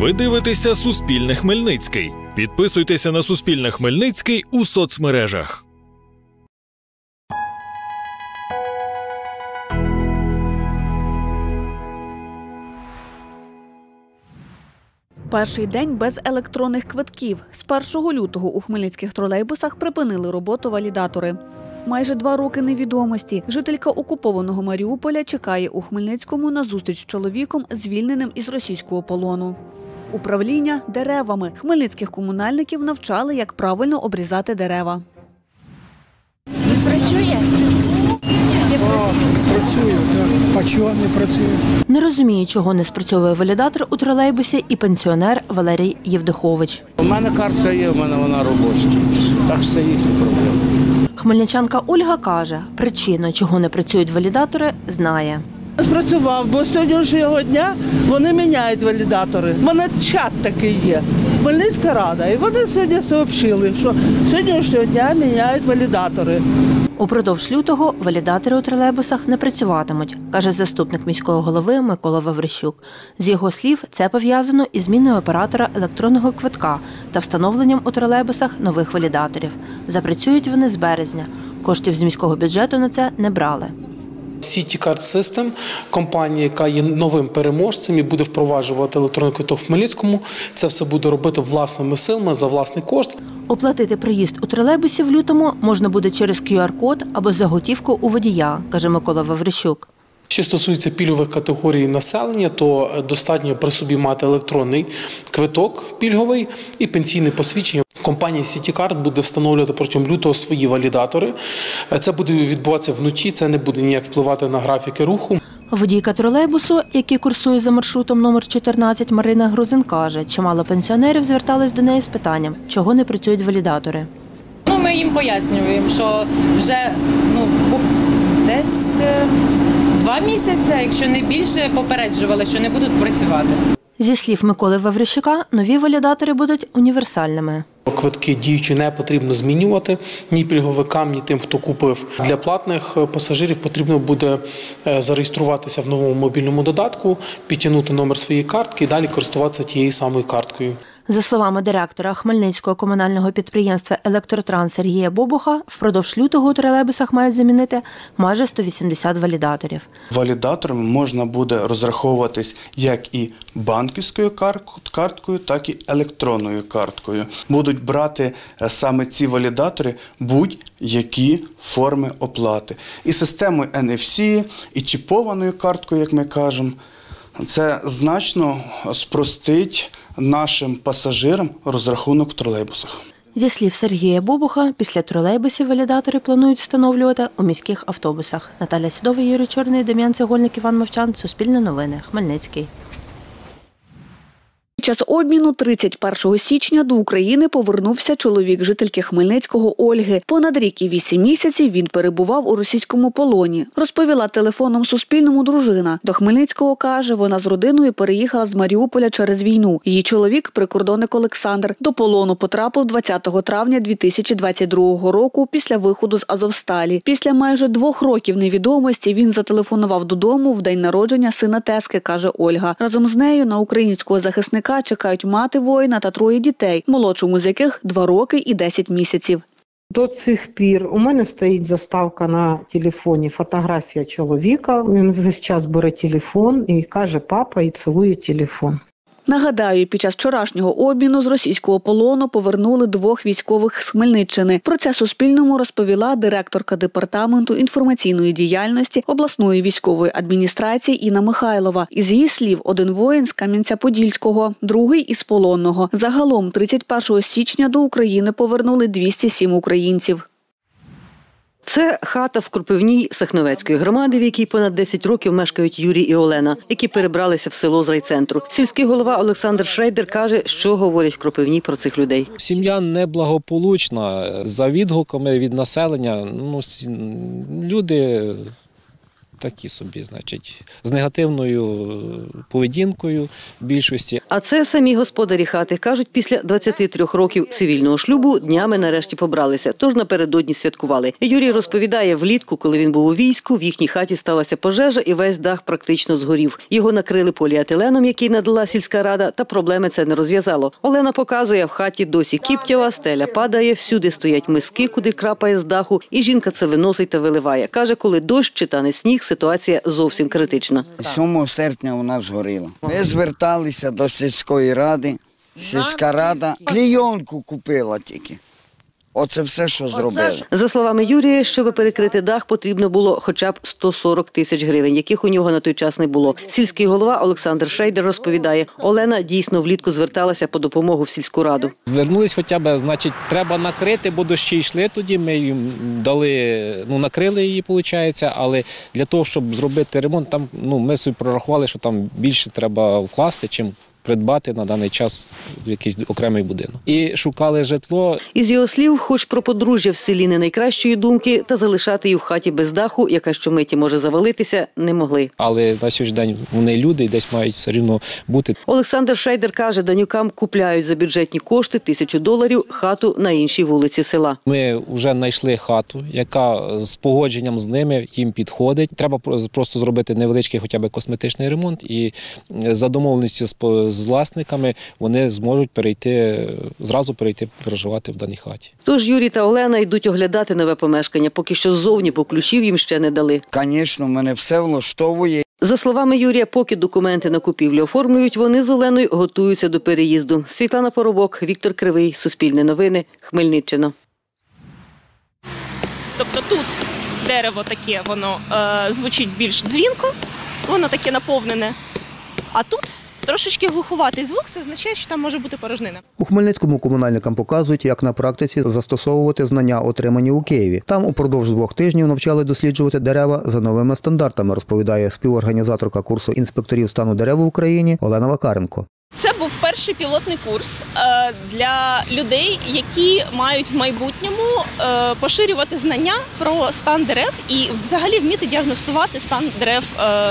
Ви дивитеся Суспільне Хмельницький. Підписуйтеся на Суспільне Хмельницький у соцмережах. Перший день без електронних квитків. З 1 лютого у хмельницьких тролейбусах припинили роботу валідатори. Майже 2 роки невідомості. Жителька окупованого Маріуполя чекає у Хмельницькому на зустріч з чоловіком, звільненим із російського полону. Управління деревами. Хмельницьких комунальників навчали, як правильно обрізати дерева. Не працює? Працює, так. А чого не працює? Не розуміє, чого не спрацьовує валідатор у тролейбусі і пенсіонер Валерій Євдихович. У мене картка є, у мене вона робоча. Так що це їхні проблеми. Хмельничанка Ольга каже, причину, чого не працюють валідатори, знає. Спрацював, бо з сьогоднішнього дня вони міняють валідатори. У мене чат такий є, Хмельницька рада, і вони сьогодні сообщили, що з сьогоднішнього дня міняють валідатори. Упродовж лютого валідатори у тролейбусах не працюватимуть, каже заступник міського голови Микола Ваврищук. З його слів, це пов'язано із зміною оператора електронного квитка та встановленням у тролейбусах нових валідаторів. Запрацюють вони з березня. Коштів з міського бюджету на це не брали. CityCard System, компанія, яка є новим переможцем і буде впроваджувати електронний квиток в Хмельницькому, це все буде робити власними силами за власний кошт. Оплатити проїзд у тролейбусі в лютому можна буде через QR-код або за готівку у водія, каже Микола Ваврищук. Що стосується пільгових категорій населення, то достатньо при собі мати електронний квиток пільговий і пенсійне посвідчення. Компанія CityCard буде встановлювати протягом лютого свої валідатори. Це буде відбуватися вночі, це не буде ніяк впливати на графіки руху. Водійка тролейбусу, який курсує за маршрутом номер 14, Марина Грузин каже, чимало пенсіонерів звертались до неї з питанням, чого не працюють валідатори. Ми їм пояснюємо, що вже десь 2 місяці, якщо не більше, попереджували, що не будуть працювати. Зі слів Миколи Ваврищука, нові валідатори будуть універсальними. Квитки діючі не потрібно змінювати ні пільговикам, ні тим, хто купив. Для платних пасажирів потрібно буде зареєструватися в новому мобільному додатку, підтягнути номер своєї картки і далі користуватися тією самою карткою. За словами директора Хмельницького комунального підприємства «Електротранс» Сергія Бобуха, впродовж лютого у тролейбусах мають замінити майже 180 валідаторів. Валідаторами можна буде розраховуватись як і банківською карткою, так і електронною карткою. Будуть брати саме ці валідатори будь-які форми оплати. І системою NFC, і чіпованою карткою, як ми кажемо. Це значно спростить нашим пасажирам розрахунок в тролейбусах. Зі слів Сергія Бобуха, після тролейбусів валідатори планують встановлювати у міських автобусах. Наталя Сідова, Юрій Чорний, Дем'ян Цегольник, Іван Мовчан. Суспільне новини. Хмельницький. Під час обміну 31 січня до України повернувся чоловік жительки Хмельницького Ольги. Понад рік і 8 місяців він перебував у російському полоні. Розповіла телефоном Суспільному дружина. До Хмельницького, каже, вона з родиною переїхала з Маріуполя через війну. Її чоловік, прикордонник Олександр, до полону потрапив 20 травня 2022 року після виходу з Азовсталі. Після майже 2 років невідомості він зателефонував додому в день народження сина Тески, каже Ольга. Разом з нею на українського захисника чекають мати воїна та 3 дітей, молодшому з яких 2 роки і 10 місяців. До цих пір у мене стоїть заставка на телефоні, фотографія чоловіка. Він весь час бере телефон і каже «папа» і цілує телефон. Нагадаю, під час вчорашнього обміну з російського полону повернули 2 військових з Хмельниччини. Про це Суспільному розповіла директорка Департаменту інформаційної діяльності обласної військової адміністрації Інна Михайлова. Із її слів, 1 воїн з Кам'янця-Подільського, другий із полонного. Загалом 31 січня до України повернули 207 українців. Це хата в Кропивній Сахновецької громади, в якій понад 10 років мешкають Юрій і Олена, які перебралися в село з райцентру. Сільський голова Олександр Шрейдер каже, що говорять в Кропивній про цих людей. Сім'я неблагополучна. За відгуками від населення, люди такі собі, з негативною поведінкою в більшості. А це самі господарі хати. Кажуть, після 23 років цивільного шлюбу днями нарешті побралися, тож напередодні святкували. Юрій розповідає, влітку, коли він був у війську, в їхній хаті сталася пожежа і весь дах практично згорів. Його накрили поліетиленом, який надала сільська рада, та проблеми це не розв'язало. Олена показує, в хаті досі кіптява, стеля падає, всюди стоять миски, куди крапає з даху, і жінка це виносить та виливає. Каже, коли дощ чи тане сніг, ситуація зовсім критична. 7 серпня у нас згоріло. Ми зверталися до сільської ради. Сільська рада клейонку купила тільки. Оце все, що зробили. За словами Юрія, щоб перекрити дах, потрібно було хоча б 140 тисяч гривень, яких у нього на той час не було. Сільський голова Олександр Шейдер розповідає, Олена дійсно влітку зверталася по допомогу в сільську раду. Звернулись хоча б, значить, треба накрити, бо дощі йшли тоді, ми їм дали, накрили її, виходить, але для того, щоб зробити ремонт, там, ми собі прорахували, що там більше треба вкласти, чим придбати на даний час якийсь окремий будинок. І шукали житло. Із його слів, хоч про подружжя в селі не найкращої думки, та залишати її в хаті без даху, яка щомиті може завалитися, не могли. Але на сьогоднішній день вони люди і десь мають все рівно бути. Олександр Шейдер каже, Данюкам купляють за бюджетні кошти $1000 хату на іншій вулиці села. Ми вже знайшли хату, яка з погодженням з ними їм підходить. Треба просто зробити невеличкий хоча б косметичний ремонт і за домовленістю з власниками вони зможуть зразу перейти проживати в даній хаті. Тож Юрій та Олена йдуть оглядати нове помешкання, поки що ззовні, бо ключів їм ще не дали. Звісно, мене все влаштовує. За словами Юрія, поки документи на купівлю оформлюють, вони з Оленою готуються до переїзду. Світлана Поробок, Віктор Кривий, Суспільне новини, Хмельниччина. Тобто тут дерево таке, воно звучить більш дзвінко, воно таке наповнене, а тут трошечки глухуватий звук, це означає, що там може бути порожнина. У Хмельницькому комунальникам показують, як на практиці застосовувати знання, отримані у Києві. Там упродовж 2 тижнів навчали досліджувати дерева за новими стандартами, розповідає співорганізаторка курсу інспекторів стану дерев в Україні Олена Вакаренко. Це був перший пілотний курс для людей, які мають в майбутньому поширювати знання про стан дерев і взагалі вміти діагностувати стан дерев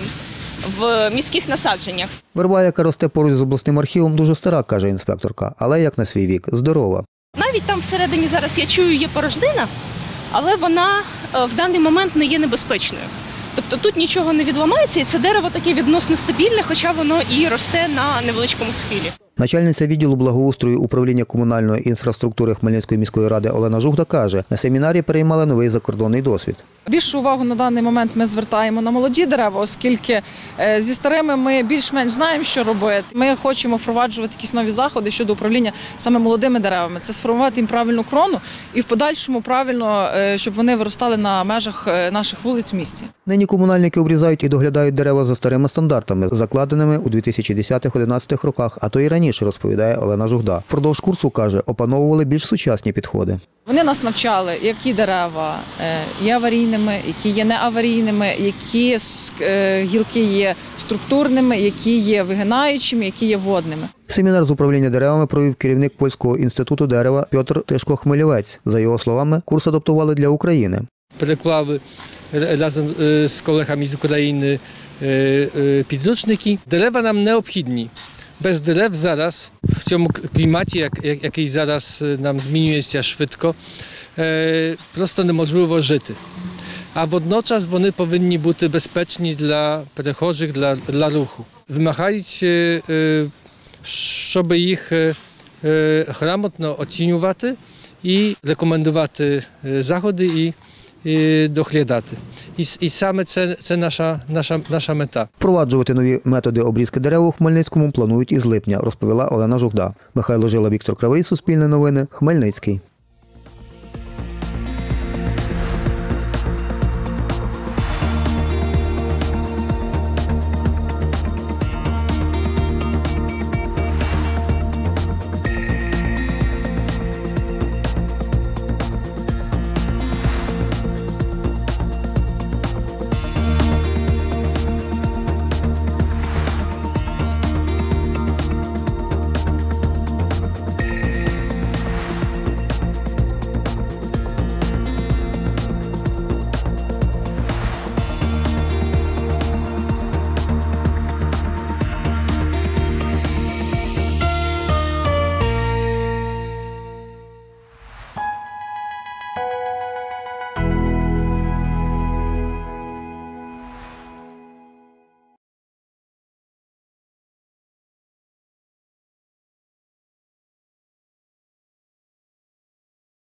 в міських насадженнях. Верба, яка росте поруч з обласним архівом, дуже стара, каже інспекторка, але як на свій вік, здорова. Навіть там всередині зараз, я чую, є порожнина, але вона в даний момент не є небезпечною. Тобто тут нічого не відламається і це дерево таке відносно стабільне, хоча воно і росте на невеличкому схилі. Начальниця відділу благоустрою управління комунальної інфраструктури Хмельницької міської ради Олена Жугда каже, на семінарі переймали новий закордонний досвід. Більшу увагу на даний момент ми звертаємо на молоді дерева, оскільки зі старими ми більш-менш знаємо, що робити. Ми хочемо впроваджувати якісь нові заходи щодо управління саме молодими деревами. Це сформувати їм правильну крону і в подальшому правильно, щоб вони виростали на межах наших вулиць в місті. Нині комунальники обрізають і доглядають дерева за старими стандартами, закладеними у 2010-11 роках, а то і раніше, розповідає Олена Жугда. Впродовж курсу, каже, опановували більш сучасні підходи. Вони нас навчали, які дерева є аварійними, які є неаварійними, які гілки є структурними, які є вигинаючими, які є водними. Семінар з управління деревами провів керівник Польського інституту дерева Петр Тишко-Хмелєвець. За його словами, курс адаптували для України. Переклали разом з колегами з України підручники. Дерева нам необхідні. Bez drzew zaraz, w tym klimacie, jaki zaraz nam zmieniuje się szybko, prosto niemożliwe żyć. A водночас вони повинні бути безпечні для перехожих, для руху. Вимагають, щоб їх грамотно оцінювати і рекомендувати заходи і доглядати. І саме це наша мета. Впроваджувати нові методи обрізки дерев у Хмельницькому планують із липня, розповіла Олена Жугда. Михайло Жила, Віктор Кривий, Суспільне новини, Хмельницький.